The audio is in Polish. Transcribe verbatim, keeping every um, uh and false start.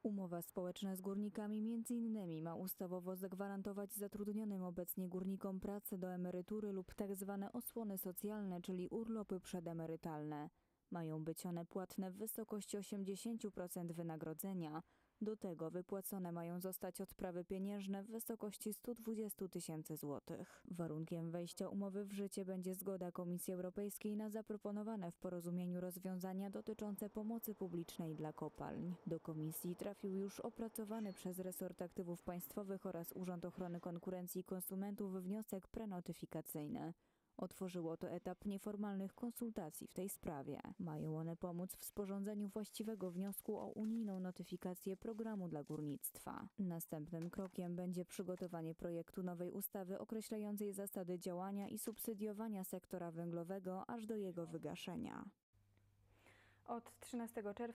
Umowa społeczna z górnikami między innymi ma ustawowo zagwarantować zatrudnionym obecnie górnikom pracę do emerytury lub tak zwane osłony socjalne, czyli urlopy przedemerytalne. Mają być one płatne w wysokości osiemdziesiąt procent wynagrodzenia. Do tego wypłacone mają zostać odprawy pieniężne w wysokości sto dwadzieścia tysięcy złotych. Warunkiem wejścia umowy w życie będzie zgoda Komisji Europejskiej na zaproponowane w porozumieniu rozwiązania dotyczące pomocy publicznej dla kopalń. Do Komisji trafił już opracowany przez Resort Aktywów Państwowych oraz Urząd Ochrony Konkurencji i Konsumentów wniosek prenotyfikacyjny. Otworzyło to etap nieformalnych konsultacji w tej sprawie. Mają one pomóc w sporządzeniu właściwego wniosku o unijną notyfikację programu dla górnictwa. Następnym krokiem będzie przygotowanie projektu nowej ustawy określającej zasady działania i subsydiowania sektora węglowego aż do jego wygaszenia. Od trzynastego czerwca